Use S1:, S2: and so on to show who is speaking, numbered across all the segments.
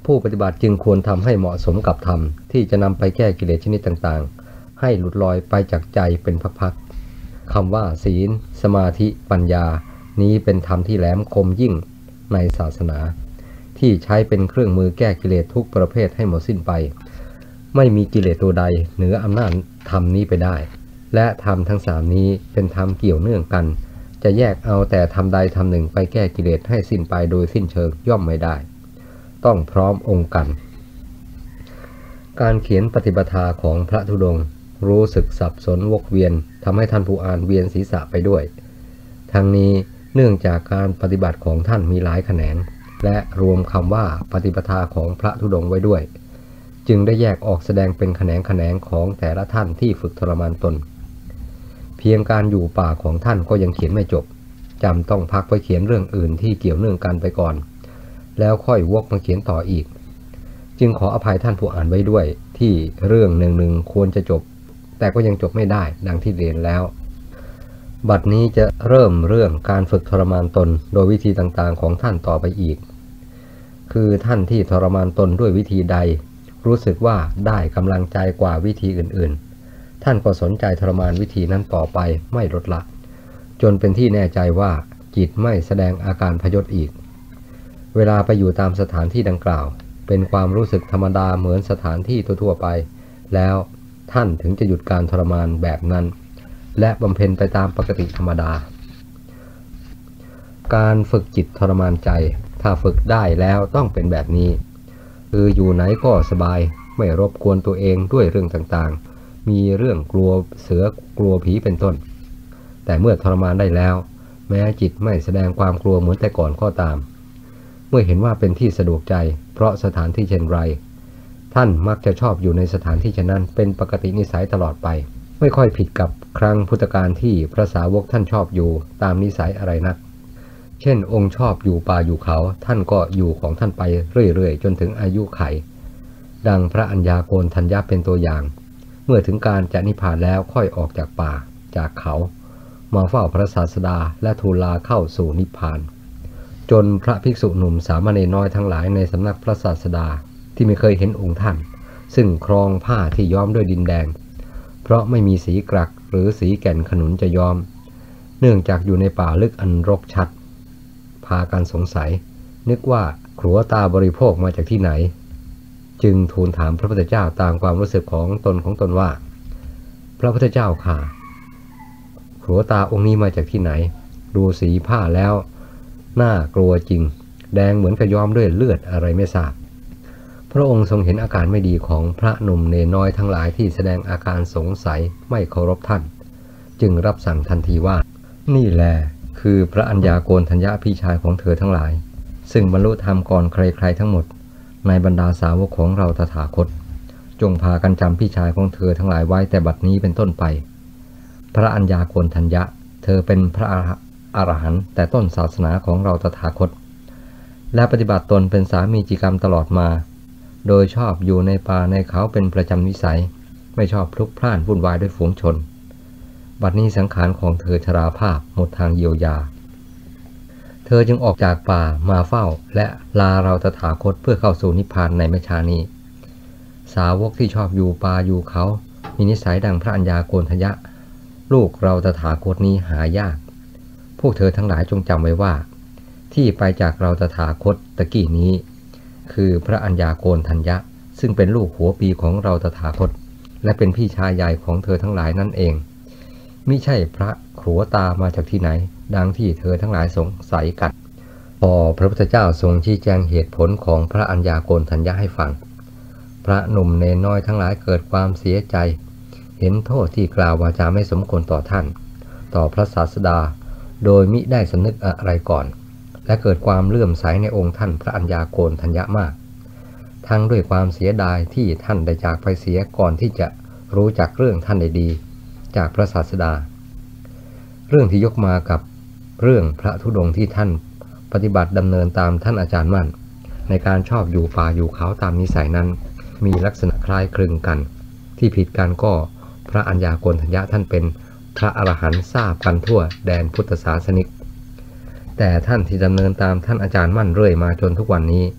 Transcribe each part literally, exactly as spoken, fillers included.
S1: ผู้ปฏิบัติจึงควรทำให้เหมาะสมกับธรรมที่จะนำไปแก้กิเลสชนิดต่างๆให้หลุดลอยไปจากใจเป็นพักๆคำว่าศีลสมาธิปัญญานี้เป็นธรรมที่แหลมคมยิ่งในศาสนาที่ใช้เป็นเครื่องมือแก้กิเลสทุกประเภทให้หมดสิ้นไปไม่มีกิเลสตัวใดเหนืออำนาจธรรมนี้ไปได้และธรรมทั้งสามนี้เป็นธรรมเกี่ยวเนื่องกันจะแยกเอาแต่ธรรมใดธรรมหนึ่งไปแก้กิเลสให้สิ้นไปโดยสิ้นเชิงย่อมไม่ได้ต้องพร้อมองค์กันการเขียนปฏิปทาของพระธุดงค์รู้สึกสับสนวกเวียนทำให้ท่านผู้อ่านเวียนศีรษะไปด้วยทั้งนี้เนื่องจากการปฏิบัติของท่านมีหลายแขนงและรวมคำว่าปฏิปทาของพระธุดงค์ไว้ด้วยจึงได้แยกออกแสดงเป็นแขนงแขนงของแต่ละท่านที่ฝึกทรมานตนเพียงการอยู่ป่าของท่านก็ยังเขียนไม่จบจำต้องพักไปเขียนเรื่องอื่นที่เกี่ยวเนื่องกันไปก่อนแล้วค่อยวกมาเขียนต่ออีกจึงขออภัยท่านผู้อ่านไว้ด้วยที่เรื่องหนึ่งหนึ่งควรจะจบแต่ก็ยังจบไม่ได้ดังที่เรียนแล้วบัดนี้จะเริ่มเรื่องการฝึกทรมานตนโดยวิธีต่างๆของท่านต่อไปอีกคือท่านที่ทรมานตนด้วยวิธีใดรู้สึกว่าได้กำลังใจกว่าวิธีอื่นๆท่านก็สนใจทรมานวิธีนั้นต่อไปไม่ลดละจนเป็นที่แน่ใจว่าจิตไม่แสดงอาการพยศอีกเวลาไปอยู่ตามสถานที่ดังกล่าวเป็นความรู้สึกธรรมดาเหมือนสถานที่ทั่วๆไปแล้วท่านถึงจะหยุดการทรมานแบบนั้นและบำเพ็ญไปตามปกติธรรมดาการฝึกจิตทรมานใจถ้าฝึกได้แล้วต้องเป็นแบบนี้คืออยู่ไหนก็สบายไม่รบกวนตัวเองด้วยเรื่องต่างๆมีเรื่องกลัวเสือกลัวผีเป็นต้นแต่เมื่อทรมานได้แล้วแม้จิตไม่แสดงความกลัวเหมือนแต่ก่อนก็ตามเมื่อเห็นว่าเป็นที่สะดวกใจเพราะสถานที่เช่นไรท่านมักจะชอบอยู่ในสถานที่เช่นนั้นเป็นปกตินิสัยตลอดไปไม่ค่อยผิดกับครั้งพุทธกาลที่พระสาวกท่านชอบอยู่ตามนิสัยอะไรนักเช่นองค์ชอบอยู่ป่าอยู่เขาท่านก็อยู่ของท่านไปเรื่อยๆจนถึงอายุไขดังพระอัญญาโกณทัญญะเป็นตัวอย่างเมื่อถึงการจะนิพพานแล้วค่อยออกจากป่าจากเขามาเฝ้าพระศาสดาและทูลลาเข้าสู่นิพพานจนพระภิกษุหนุ่มสามเณรน้อยทั้งหลายในสำนักพระศาสดาที่ไม่เคยเห็นองค์ท่านซึ่งครองผ้าที่ย้อมด้วยดินแดงเพราะไม่มีสีกรักหรือสีแก่นขนุนจะย้อมเนื่องจากอยู่ในป่าลึกอันรกชัดพากันสงสัยนึกว่าครัวตาบริโภคมาจากที่ไหนจึงทูลถามพระพุทธเจ้าตามความรู้สึกของตนของตนว่าพระพุทธเจ้าค่ะครัวตาองค์นี้มาจากที่ไหนดูสีผ้าแล้วน่ากลัวจริงแดงเหมือนกับย้อมด้วยเลือดอะไรไม่ทราบพระองค์ทรงเห็นอาการไม่ดีของพระหนุ่มเนรน้อยทั้งหลายที่แสดงอาการสงสัยไม่เคารพท่านจึงรับสั่งทันทีว่านี่แหละคือพระอัญญาโกณทัญญะพี่ชายของเธอทั้งหลายซึ่งบรรลุธรรมก่อนใครๆทั้งหมดในบรรดาสาวกของเราตถาคตจงพากันจำพี่ชายของเธอทั้งหลายไว้แต่บัดนี้เป็นต้นไปพระอัญญาโกณทัญญะเธอเป็นพระอรหันต์แต่ต้นศาสนาของเราตถาคตและปฏิบัติตนเป็นสามีจิกรรมตลอดมาโดยชอบอยู่ในป่าในเขาเป็นประจำนิสัยไม่ชอบพลุกพล่านวุ่นวายด้วยฝูงชนบัดนี้สังขารของเธอชราภาพหมดทางเยียวยาเธอจึงออกจากป่ามาเฝ้าและลาเราตถาคตเพื่อเข้าสู่นิพพานในไม่ช้านี้สาวกที่ชอบอยู่ป่าอยู่เขามีนิสัยดังพระอัญญาโกณทัญญะลูกเราตถาคตนี้หายากพวกเธอทั้งหลายจงจำไว้ว่าที่ไปจากเราตถาคตตะกี้นี้คือพระอัญญาโกณทัญญะซึ่งเป็นลูกหัวปีของเราตถาคตและเป็นพี่ชายใหญ่ของเธอทั้งหลายนั่นเองมิใช่พระขรัวตามาจากที่ไหนดังที่เธอทั้งหลายสงสัยกันพอพระพุทธเจ้าทรงชี้แจงเหตุผลของพระอัญญาโกณทัญญะให้ฟังพระหนุ่มเนรน้อยทั้งหลายเกิดความเสียใจเห็นโทษที่กล่าววาจาไม่สมควรต่อท่านต่อพระศาสดาโดยมิได้สำนึกอะไรก่อนและเกิดความเลื่อมใสในองค์ท่านพระอัญญาโกณทัญญะมากทั้งด้วยความเสียดายที่ท่านได้จากไปเสียก่อนที่จะรู้จักเรื่องท่านได้ดีจากพระศาสดาเรื่องที่ยกมากับเรื่องพระธุดงค์ที่ท่านปฏิบัติดำเนินตามท่านอาจารย์มั่นในการชอบอยู่ป่าอยู่เขาตามนิสัยนั้นมีลักษณะคล้ายคลึงกันที่ผิดกันก็พระอัญญาโกณทัญญะท่านเป็นพระอรหันต์ทราบกันทั่วแดนพุทธศาสนิกแต่ท่านที่ดำเนินตามท่านอาจารย์มั่นเรื่อยมาจนทุกวันนี้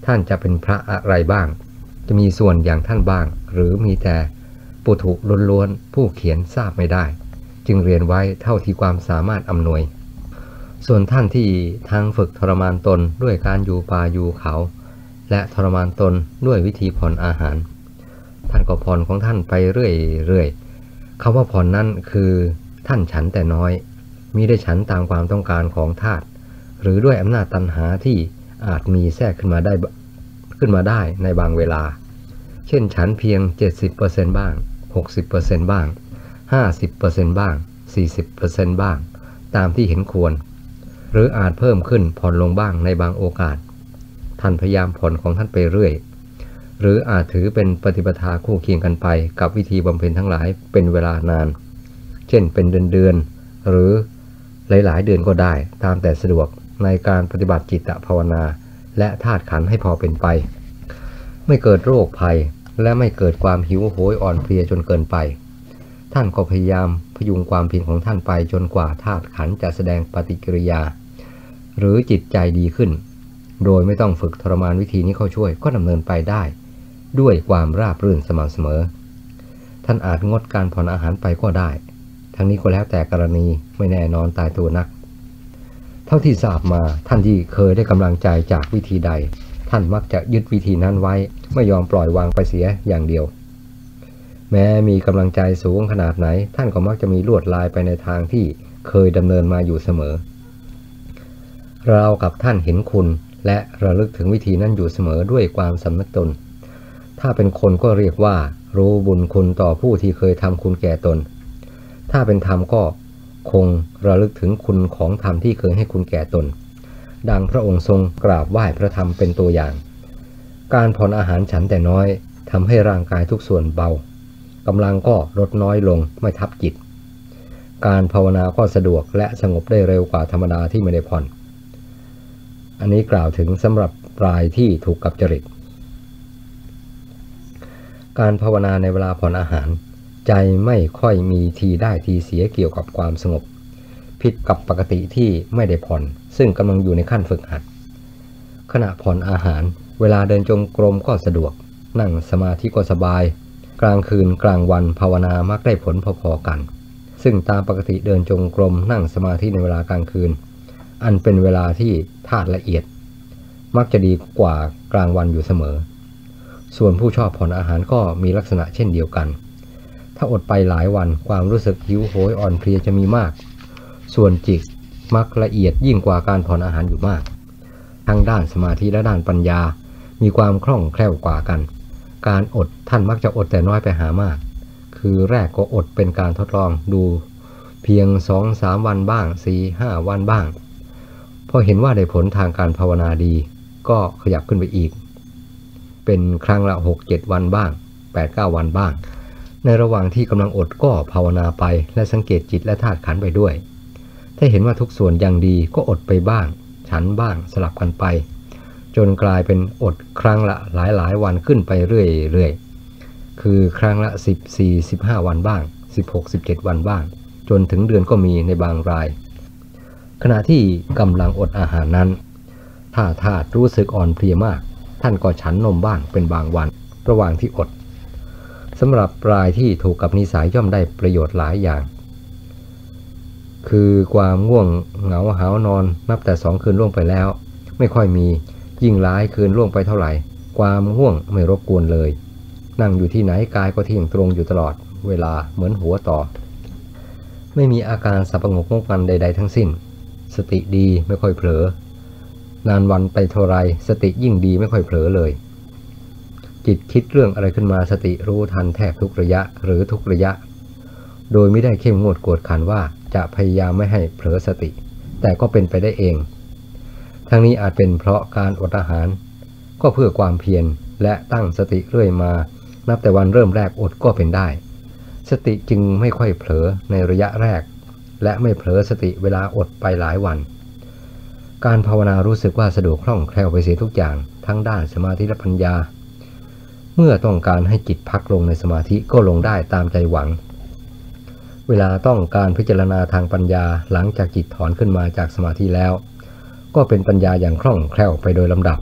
S1: ท่านจะเป็นพระอะไรบ้างจะมีส่วนอย่างท่านบ้างหรือมีแต่ปุถุล้วนๆผู้เขียนทราบไม่ได้จึงเรียนไว้เท่าที่ความสามารถอำนวยส่วนท่านที่ทางฝึกทรมานตนด้วยการอยู่ป่าอยู่เขาและทรมานตนด้วยวิธีผ่อนอาหารท่านก็ผ่อนของท่านไปเรื่อยๆคำว่าผ่อนนั้นคือท่านฉันแต่น้อยมิได้ฉันตามความต้องการของธาตุหรือด้วยอำนาจตัณหาที่อาจมีแทรกขึ้นมาได้ขึ้นมาได้ในบางเวลาเช่นฉันเพียง เจ็ดสิบเปอร์เซ็นต์ บ้าง หกสิบเปอร์เซ็นต์ บ้าง ห้าสิบเปอร์เซ็นต์ บ้าง สี่สิบเปอร์เซ็นต์ บ้างตามที่เห็นควรหรืออาจเพิ่มขึ้นผ่อนลงบ้างในบางโอกาสท่านพยายามผ่อนของท่านไปเรื่อยหรืออาจถือเป็นปฏิปทาคู่เคียงกันไปกับวิธีบำเพ็ญทั้งหลายเป็นเวลานานเช่นเป็นเดือนๆหรือหลายๆเดือนก็ได้ตามแต่สะดวกในการปฏิบัติจิตภาวนาและธาตุขันธ์ให้พอเป็นไปไม่เกิดโรคภัยและไม่เกิดความหิวโหยอ่อนเพลียจนเกินไปท่านก็พยายามพยุงความเพียรของท่านไปจนกว่าธาตุขันธ์จะแสดงปฏิกิริยาหรือจิตใจดีขึ้นโดยไม่ต้องฝึกทรมานวิธีนี้เข้าช่วยก็ดำเนินไปได้ด้วยความราบรื่นสม่ำเสมอท่านอาจงดการผ่อนอาหารไปก็ได้ทั้งนี้ก็แล้วแต่กรณีไม่แน่นอนตายตัวนักเท่าที่ทราบมาท่านที่เคยได้กำลังใจจากวิธีใดท่านมักจะยึดวิธีนั้นไว้ไม่ยอมปล่อยวางไปเสียอย่างเดียวแม้มีกำลังใจสูงขนาดไหนท่านก็มักจะมีลวดลายไปในทางที่เคยดำเนินมาอยู่เสมอเรากับท่านเห็นคุณและระลึกถึงวิธีนั้นอยู่เสมอด้วยความสำนึกตนถ้าเป็นคนก็เรียกว่ารู้บุญคุณต่อผู้ที่เคยทำคุณแก่ตนถ้าเป็นธรรมก็คงระลึกถึงคุณของธรรมที่เคยให้คุณแก่ตนดังพระองค์ทรงกราบไหว้พระธรรมเป็นตัวอย่างการผ่อนอาหารฉันแต่น้อยทำให้ร่างกายทุกส่วนเบากำลังก็ลดน้อยลงไม่ทับจิตการภาวนาก็สะดวกและสงบได้เร็วกว่าธรรมดาที่ไม่ได้ผ่อนอันนี้กล่าวถึงสำหรับรายที่ถูกกับจริตการภาวนาในเวลาผ่อนอาหารใจไม่ค่อยมีทีได้ทีเสียเกี่ยวกับความสงบผิดกับปกติที่ไม่ได้ผ่อนซึ่งกำลังอยู่ในขั้นฝึกหัดขณะผ่อนอาหารเวลาเดินจงกรมก็สะดวกนั่งสมาธิก็สบายกลางคืนกลางวันภาวนามักได้ผลพอๆกันซึ่งตามปกติเดินจงกรมนั่งสมาธิในเวลากลางคืนอันเป็นเวลาที่ธาตุละเอียดมักจะดีกว่ากลางวันอยู่เสมอส่วนผู้ชอบผ่อนอาหารก็มีลักษณะเช่นเดียวกันถ้าอดไปหลายวันความรู้สึกหิวโหยอ่อนเพลียจะมีมากส่วนจิตมักละเอียดยิ่งกว่าการผ่อนอาหารอยู่มากทั้งด้านสมาธิและด้านปัญญามีความคล่องแคล่วกว่ากันการอดท่านมักจะอดแต่น้อยไปหามากคือแรกก็อดเป็นการทดลองดูเพียง สองถึงสาม วันบ้าง สี่ถึงห้า วันบ้างพอเห็นว่าได้ผลทางการภาวนาดีก็ขยับขึ้นไปอีกเป็นครั้งละ หกถึงเจ็ด วันบ้าง แปดถึงเก้า วันบ้างในระหว่างที่กำลังอดก็ภาวนาไปและสังเกตจิตและธาตุขันธ์ไปด้วยถ้าเห็นว่าทุกส่วนยังดีก็อดไปบ้างฉันบ้างสลับกันไปจนกลายเป็นอดครั้งละหลายๆวันขึ้นไปเรื่อยๆคือครั้งละสิบสี่ สิบห้า วันบ้างสิบหก สิบเจ็ด วันบ้างจนถึงเดือนก็มีในบางรายขณะที่กำลังอดอาหารนั้นถ้าธาตุรู้สึกอ่อนเพลียมากท่านก็ฉันนมบ้างเป็นบางวันระหว่างที่อดสำหรับรายที่ถูกกับนิสัยย่อมได้ประโยชน์หลายอย่างคือความง่วงเหงาหาวนอนนับแต่สองคืนล่วงไปแล้วไม่ค่อยมียิ่งหลายคืนล่วงไปเท่าไหร่ความง่วงไม่รบกวนเลยนั่งอยู่ที่ไหนกายก็เที่ยงตรงอยู่ตลอดเวลาเหมือนหัวต่อไม่มีอาการสับประงกงกงันใดๆทั้งสิ้นสติดีไม่ค่อยเผลอนานวันไปเท่าไรสติยิ่งดีไม่ค่อยเผลอเลยจิตคิดเรื่องอะไรขึ้นมาสติรู้ทันแทบทุกระยะหรือทุกระยะโดยไม่ได้เข้มงวดกวดขันว่าจะพยายามไม่ให้เผลอสติแต่ก็เป็นไปได้เองทั้งนี้อาจเป็นเพราะการอดอาหารก็เพื่อความเพียรและตั้งสติเรื่อยมานับแต่วันเริ่มแรกอดก็เป็นได้สติจึงไม่ค่อยเผลอในระยะแรกและไม่เผลอสติเวลาอดไปหลายวันการภาวนารู้สึกว่าสะดวกคล่องแคล่วไปเสียทุกอย่างทั้งด้านสมาธิและปัญญาเมื่อต้องการให้จิตพักลงในสมาธิก็ลงได้ตามใจหวังเวลาต้องการพิจารณาทางปัญญาหลังจากจิตถอนขึ้นมาจากสมาธิแล้วก็เป็นปัญญาอย่างคล่องแคล่วไปโดยลำดับ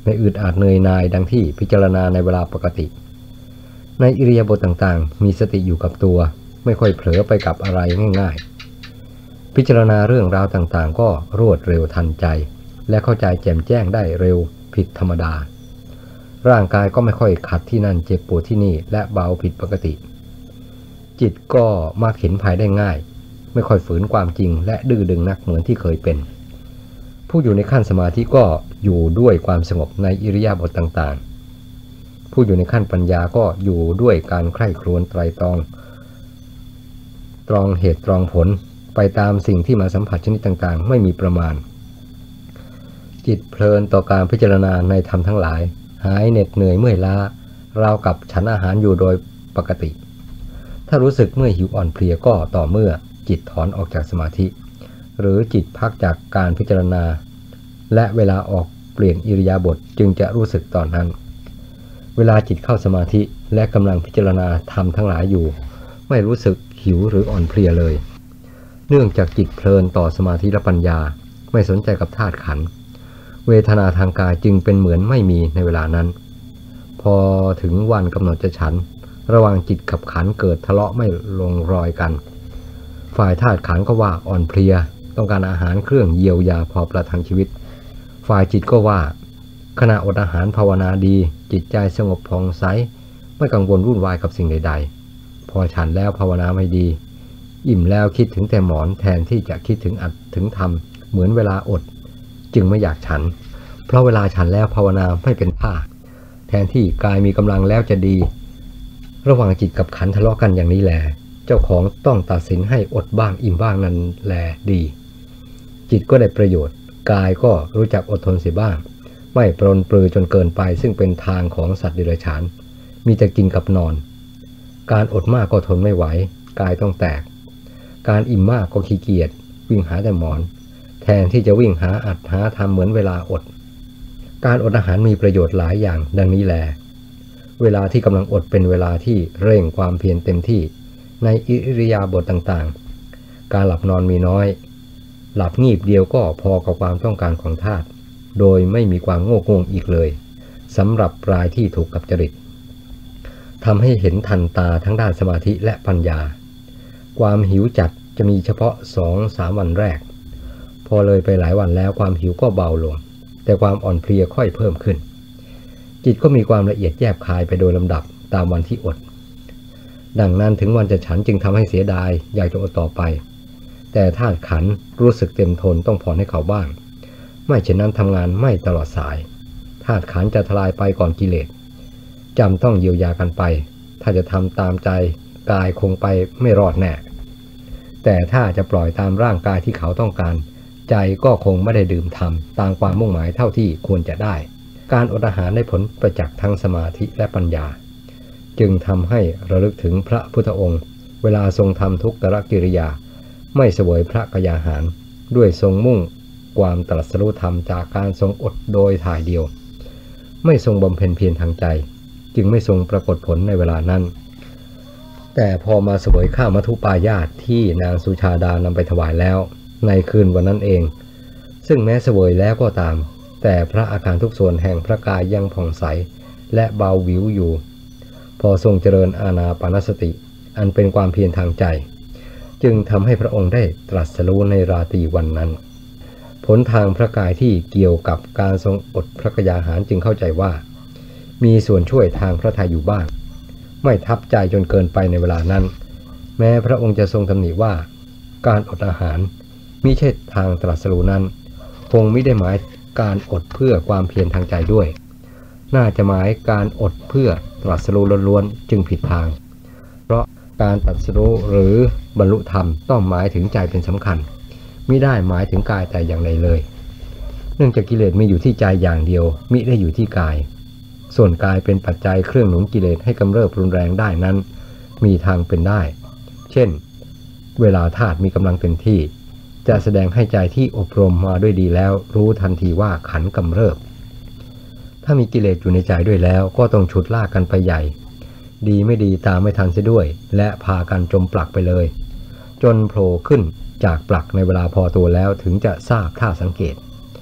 S1: ไม่อึดอาดเหนื่อยหน่ายดังที่พิจารณาในเวลาปกติในอิริยาบถต่างๆมีสติอยู่กับตัวไม่ค่อยเผลอไปกับอะไรง่ายๆพิจารณาเรื่องราวต่างๆก็รวดเร็วทันใจและเข้าใจแจ่มแจ้งได้เร็วผิดธรรมดาร่างกายก็ไม่ค่อยขัดที่นั่นเจ็บปวดที่นี่และเบาผิดปกติจิตก็มักเห็นภายได้ง่ายไม่ค่อยฝืนความจริงและดื้อดึงนักเหมือนที่เคยเป็นผู้อยู่ในขั้นสมาธิก็อยู่ด้วยความสงบในอิริยาบถต่างๆผู้อยู่ในขั้นปัญญาก็อยู่ด้วยการใคร่ครวญไตรตรองตรองเหตุตรองผลไปตามสิ่งที่มาสัมผัสชนิดต่างๆไม่มีประมาณจิตเพลินต่อการพิจารณาในธรรมทั้งหลายหายเหน็ดเหนื่อยเมื่อยล้าราวกับฉันอาหารอยู่โดยปกติถ้ารู้สึกเมื่อยหิวอ่อนเพลียก็ต่อเมื่อจิตถอนออกจากสมาธิหรือจิตพักจากการพิจารณาและเวลาออกเปลี่ยนอิริยาบถจึงจะรู้สึกตอนนั้นเวลาจิตเข้าสมาธิและกำลังพิจารณาธรรมทั้งหลายอยู่ไม่รู้สึกหิวหรืออ่อนเพลียเลยเนื่องจากจิตเพลินต่อสมาธิและปัญญาไม่สนใจกับธาตุขันธ์เวทนาทางกายจึงเป็นเหมือนไม่มีในเวลานั้นพอถึงวันกำหนดจะฉันระหว่างจิตกับขันธ์เกิดทะเลาะไม่ลงรอยกันฝ่ายธาตุขันธ์ก็ว่าอ่อนเพลียต้องการอาหารเครื่องเยียวยาพอประทังชีวิตฝ่ายจิตก็ว่าขณะอดอาหารภาวนาดีจิตใจสงบผ่องใสไม่กังวลวุ่นวายกับสิ่งใดๆพอฉันแล้วภาวนาไม่ดีอิ่มแล้วคิดถึงแต่หมอนแทนที่จะคิดถึงอัดถึงทำเหมือนเวลาอดจึงไม่อยากฉันเพราะเวลาฉันแล้วภาวนาไม่เป็นท่าแทนที่กายมีกำลังแล้วจะดีระหว่างจิตกับขันธ์ทะเลาะกันอย่างนี้แหละเจ้าของต้องตัดสินให้อดบ้างอิ่มบ้างนั่นแลดีจิตก็ได้ประโยชน์กายก็รู้จักอดทนเสียบ้างไม่ปรนปรือจนเกินไปซึ่งเป็นทางของสัตว์เดรัจฉานมีแต่กินกับนอนการอดมากก็ทนไม่ไหวกายต้องแตกการอิ่มมากก็ขี้เกียจวิ่งหาแต่หมอนแทนที่จะวิ่งหาอัดหาทำเหมือนเวลาอดการอดอาหารมีประโยชน์หลายอย่างดังนี้แลเวลาที่กำลังอดเป็นเวลาที่เร่งความเพียรเต็มที่ในอิริยาบถต่างๆการหลับนอนมีน้อยหลับงีบเดียวก็พอกับความต้องการของธาตุโดยไม่มีความโง่โง่อีกเลยสำหรับรายที่ถูกกับจริตทำให้เห็นทันตาทั้งด้านสมาธิและปัญญาความหิวจัดจะมีเฉพาะ สองถึงสาม วันแรกพอเลยไปหลายวันแล้วความหิวก็เบาลงแต่ความอ่อนเพลียค่อยเพิ่มขึ้นจิตก็มีความละเอียดแยบคายไปโดยลำดับตามวันที่อดดังนั้นถึงวันจะฉันจึงทำให้เสียดายอยากจะอดต่อไปแต่ธาตุขันธ์รู้สึกเต็มทนต้องผ่อนให้เขาบ้างไม่เช่นนั้นทำงานไม่ตลอดสายธาตุขันธ์จะทลายไปก่อนกิเลสจำต้องเยียวยากันไปถ้าจะทำตามใจกายคงไปไม่รอดแน่แต่ถ้าจะปล่อยตามร่างกายที่เขาต้องการใจก็คงไม่ได้ดื่มทำตามความมุ่งหมายเท่าที่ควรจะได้การอดอาหารได้ผลประจักษ์ทั้งสมาธิและปัญญาจึงทำให้ระลึกถึงพระพุทธองค์เวลาทรงทำทุกขกิริยาไม่เสวยพระกยาหารด้วยทรงมุ่งความตรัสรู้ธรรมจากการทรงอดโดยถ่ายเดียวไม่ทรงบำเพ็ญเพียรทางใจจึงไม่ทรงปรากฏผลในเวลานั้นแต่พอมาเสวยข้าวมัทุปายาตที่นางสุชาดานำไปถวายแล้วในคืนวันนั้นเองซึ่งแม้เสวยแล้วก็ตามแต่พระอาการทุกส่วนแห่งพระกายยังผ่องใสและเบาวิวอยู่พอทรงเจริญอานาปานสติอันเป็นความเพียรทางใจจึงทำให้พระองค์ได้ตรัสรู้ในราตรีวันนั้นผลทางพระกายที่เกี่ยวกับการทรงอดพระกยาหารจึงเข้าใจว่ามีส่วนช่วยทางพระทัยอยู่บ้างไม่ทับใจจนเกินไปในเวลานั้นแม้พระองค์จะทรงตำหนิว่าการอดอาหารมิใช่ทางตรัสรู้นั้นคงไม่ได้หมายการอดเพื่อความเพียรทางใจด้วยน่าจะหมายการอดเพื่อตรัสรู้ล้วนๆจึงผิดทางเพราะการตรัสรู้หรือบรรลุธรรมต้องหมายถึงใจเป็นสำคัญมิได้หมายถึงกายแต่อย่างใดเลยเนื่องจากกิเลสมีอยู่ที่ใจอย่างเดียวมิได้อยู่ที่กายส่วนกายเป็นปัจจัยเครื่องหนุนกิเลสให้กำเริบรุนแรงได้นั้นมีทางเป็นได้เช่นเวลาธาตุมีกำลังเต็มที่จะแสดงให้ใจที่อบรมมาด้วยดีแล้วรู้ทันทีว่าขันธ์กำเริบถ้ามีกิเลสอยู่ในใจด้วยแล้วก็ต้องฉุดลากกันไปใหญ่ดีไม่ดีตามไม่ทันเสียด้วยและพากันจมปลักไปเลยจนโผล่ขึ้นจากปลักในเวลาพอตัวแล้วถึงจะทราบท่าสังเกต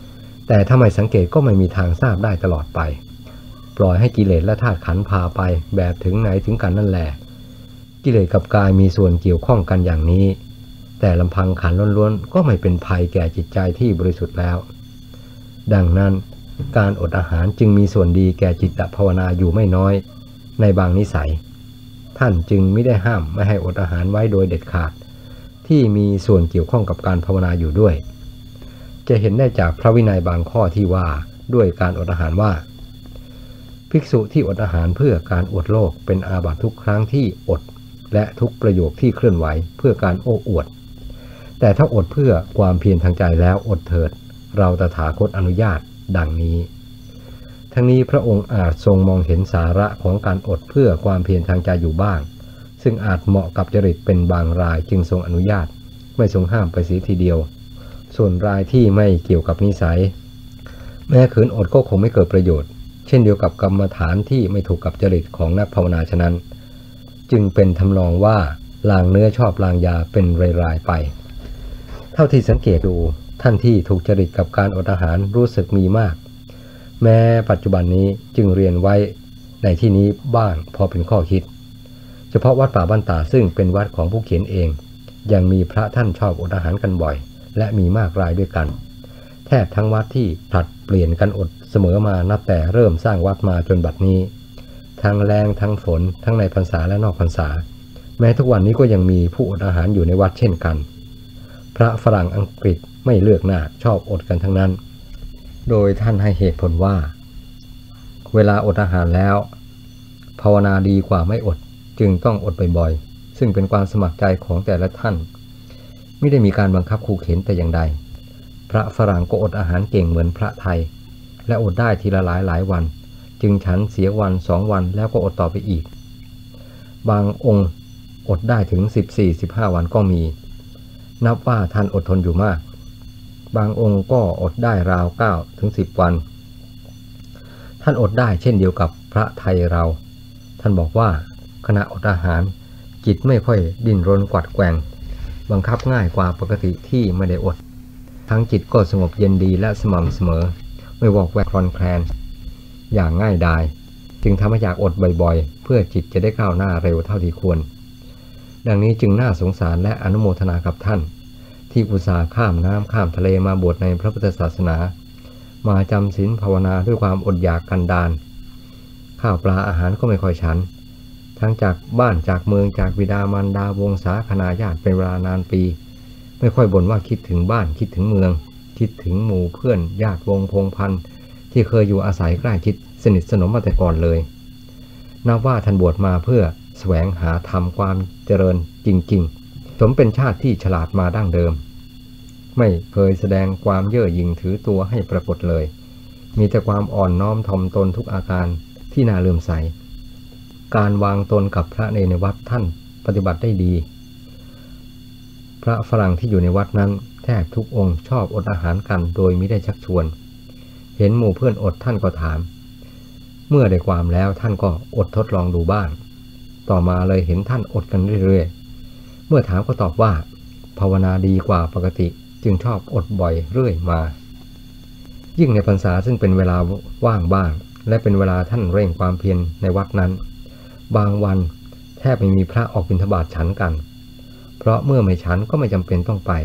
S1: แต่ถ้าไม่สังเกตก็ไม่มีทางทราบได้ตลอดไปปล่อยให้กิเลสและธาตุขันธ์พาไปแบบถึงไหนถึงกันนั่นแหละกิเลสกับกายมีส่วนเกี่ยวข้องกันอย่างนี้แต่ลำพังขันธ์ล้วนๆก็ไม่เป็นภัยแก่จิตใจที่บริสุทธิ์แล้วดังนั้นการอดอาหารจึงมีส่วนดีแก่จิตภาวนาอยู่ไม่น้อยในบางนิสัยท่านจึงไม่ได้ห้ามไม่ให้อดอาหารไว้โดยเด็ดขาดที่มีส่วนเกี่ยวข้องกับการภาวนาอยู่ด้วยจะเห็นได้จากพระวินัยบางข้อที่ว่าด้วยการอดอาหารว่าภิกษุที่อดอาหารเพื่อการอวดโลกเป็นอาบัติทุกครั้งที่อดและทุกประโยคที่เคลื่อนไหวเพื่อการโอ้อวดแต่ถ้าอดเพื่อความเพียรทางใจแล้วอดเถิดเราตถาคตอนุญาตดังนี้ทั้งนี้พระองค์อาจทรงมองเห็นสาระของการอดเพื่อความเพียรทางใจอยู่บ้างซึ่งอาจเหมาะกับจริตเป็นบางรายจึงทรงอนุญาตไม่ทรงห้ามไปเสียทีเดียวส่วนรายที่ไม่เกี่ยวกับนิสัยแม้ขืนอดก็คงไม่เกิดประโยชน์เช่นเดียวกับกรรมฐานที่ไม่ถูกกับจริตของนักภาวนาฉะนั้นจึงเป็นทำนองว่าลางเนื้อชอบลางยาเป็นรายๆไปเท่าที่สังเกตดูท่านที่ถูกจริตกับการอดอาหารรู้สึกมีมากแม้ปัจจุบันนี้จึงเรียนไว้ในที่นี้บ้างพอเป็นข้อคิดเฉพาะวัดป่าบ้านตาซึ่งเป็นวัดของผู้เขียนเองยังมีพระท่านชอบอดอาหารกันบ่อยและมีมากรายด้วยกันแทบทั้งวัดที่ผลัดเปลี่ยนกันอดเสมอมานับแต่เริ่มสร้างวัดมาจนบัดนี้ทั้งแรงทั้งฝนทั้งในพรรษาและนอกพรรษาแม้ทุกวันนี้ก็ยังมีผู้อดอาหารอยู่ในวัดเช่นกันพระฝรั่งอังกฤษไม่เลือกหน้าชอบอดกันทั้งนั้นโดยท่านให้เหตุผลว่าเวลาอดอาหารแล้วภาวนาดีกว่าไม่อดจึงต้องอดบ่อยๆซึ่งเป็นความสมัครใจของแต่ละท่านไม่ได้มีการบังคับขู่เข็นแต่อย่างใดพระฝรั่งก็อดอาหารเก่งเหมือนพระไทยและอดได้ทีละหลายหลายวันจึงฉันเสียวันสองวันแล้วก็อดต่อไปอีกบางองค์อดได้ถึง สิบสี่ สิบห้า วันก็มีนับว่าท่านอดทนอยู่มากบางองค์ก็อดได้ราว เก้าถึงสิบ วันท่านอดได้เช่นเดียวกับพระไทยเราท่านบอกว่าขณะอดอาหารจิตไม่ค่อยดิ้นรนกวัดแกว่งบังคับง่ายกว่าปกติที่ไม่ได้อดทั้งจิตก็สงบเย็นดีและสม่ำเสมอไม่วอกแวกคลอนแคลนอย่างง่ายดายจึงทำให้อยากอดบ่อยๆเพื่อจิตจะได้ก้าวหน้าเร็วเท่าที่ควรดังนี้จึงน่าสงสารและอนุโมทนากับท่านที่อุตส่าห์ข้ามน้ำข้ามทะเลมาบวชในพระพุทธศาสนามาจำศีลภาวนาด้วยความอดอยากกันดารข้าวปลาอาหารก็ไม่ค่อยฉันทั้งจากบ้านจากเมืองจากบิดามารดาวงศาคณาญาติเป็นเวลานานปีไม่ค่อยบ่นว่าคิดถึงบ้านคิดถึงเมืองคิดถึงหมู่เพื่อนญาติวงพงพันธุ์ที่เคยอยู่อาศัยใกล้ชิดสนิทสนมมาแต่ก่อนเลยนับว่าท่านบวชมาเพื่อแสวงหาธรรมความเจริญจริงๆสมเป็นชาติที่ฉลาดมาดั้งเดิมไม่เคยแสดงความเย่อหยิ่งถือตัวให้ปรากฏเลยมีแต่ความอ่อนน้อมถ่อมตนทุกอาการที่น่าเลื่อมใสการวางตนกับพระในวัดท่านปฏิบัติได้ดีพระฝรั่งที่อยู่ในวัดนั้นแทบทุกองค์ชอบอดอาหารกันโดยมิได้ชักชวนเห็นหมู่เพื่อนอดท่านก็ถามเมื่อได้ความแล้วท่านก็อดทดลองดูบ้างต่อมาเลยเห็นท่านอดกันเรื่อยๆเมื่อถามก็ตอบว่าภาวนาดีกว่าปกติจึงชอบอดบ่อยเรื่อยมายิ่งในพรรษาซึ่งเป็นเวลาว่างบ้างและเป็นเวลาท่านเร่งความเพียรในวัดนั้นบางวันแทบไม่มีพระออกบิณฑบาตฉันกันเพราะเมื่อไม่ฉันก็ไม่จำเป็นต้องไป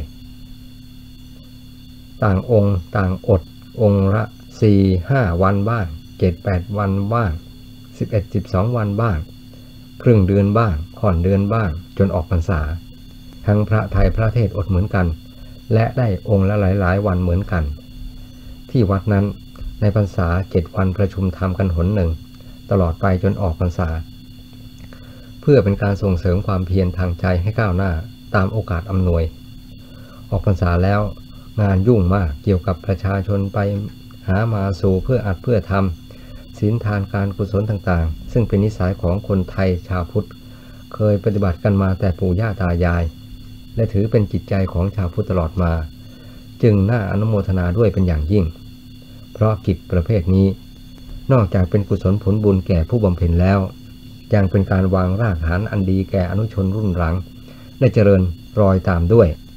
S1: ต่างองค์ต่างอดองค์ละ สี่ ห้า วันบ้าง เจ็ด แปด วันบ้าง สิบเอ็ด สิบสอง วันบ้างครึ่งเดือนบ้างค่อนเดือนบ้างจนออกพรรษาทั้งพระไทยพระเทศอดเหมือนกันและได้องค์ละหลายๆวันเหมือนกันที่วัดนั้นในพรรษาเจ็ดวันประชุมธรรมกันหนหนึ่งตลอดไปจนออกพรรษาเพื่อเป็นการส่งเสริมความเพียรทางใจให้ก้าวหน้าตามโอกาสอำนวยออกพรรษาแล้วงานยุ่งมากเกี่ยวกับประชาชนไปหามาสู่เพื่ออัดเพื่อทำศีลทานการกุศลต่างๆซึ่งเป็นนิสัยของคนไทยชาวพุทธเคยปฏิบัติกันมาแต่ปู่ย่าตายายและถือเป็นจิตใจของชาวพุทธตลอดมาจึงน่าอนุโมทนาด้วยเป็นอย่างยิ่งเพราะกิจประเภทนี้นอกจากเป็นกุศลผลบุญแก่ผู้บำเพ็ญแล้วยังเป็นการวางรากฐานอันดีแก่อนุชนรุ่นหลังได้เจริญรอยตามด้วยที่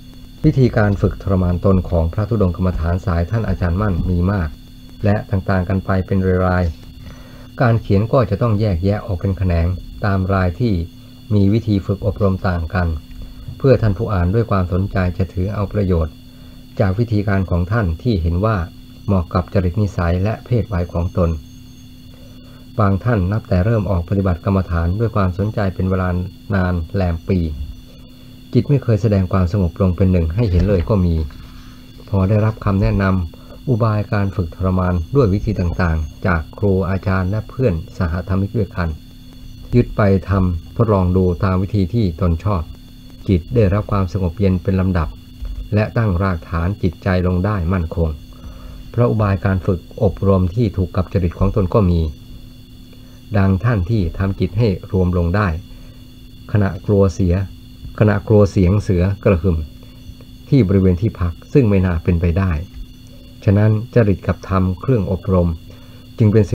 S1: วิธีการฝึกทรมานตนของพระธุดงค์กรรมฐานสายท่านอาจารย์มั่นมีมากและต่างๆกันไปเป็นรายๆการเขียนก็จะต้องแยกแยะออกเป็นแขนงตามรายที่มีวิธีฝึกอบรมต่างกันเพื่อท่านผู้อ่านด้วยความสนใจจะถือเอาประโยชน์จากวิธีการของท่านที่เห็นว่าเหมาะกับจริตนิสัยและเพศวัยของตนบางท่านนับแต่เริ่มออกปฏิบัติกรรมฐานด้วยความสนใจเป็นเวลานานแรมปีจิตไม่เคยแสดงความสงบลงเป็นหนึ่งให้เห็นเลยก็มีพอได้รับคำแนะนำอุบายการฝึกทรมานด้วยวิธีต่างๆจากครูอาจารย์และเพื่อนสหธรรมิกด้วยกันยึดไปทำทดลองดูตามวิธีที่ตนชอบจิตได้รับความสงบเย็นเป็นลำดับและตั้งรากฐานจิตใจลงได้มั่นคงเพราะอุบายการฝึกอบรมที่ถูกกับจริตของตนก็มีดังท่านที่ทำจิตให้รวมลงได้ขณะกลัวเสียขณะกลัวเสียงเสือกระหึ่มที่บริเวณที่พักซึ่งไม่น่าเป็นไปได้ฉะนั้นจริตกับธรรมเครื่องอบรมจึงเป็น